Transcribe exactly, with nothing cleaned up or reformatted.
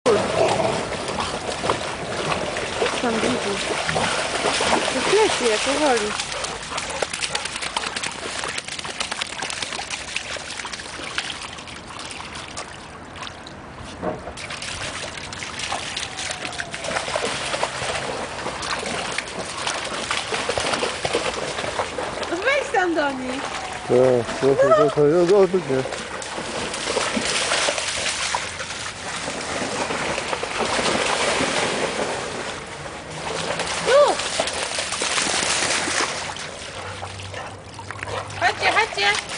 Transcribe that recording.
Tam widzisz. To piecie, powoli. No wejdź tam do nich. Tak, proszę, proszę, odbyć mnie. Tu! Chodźcie, chodźcie!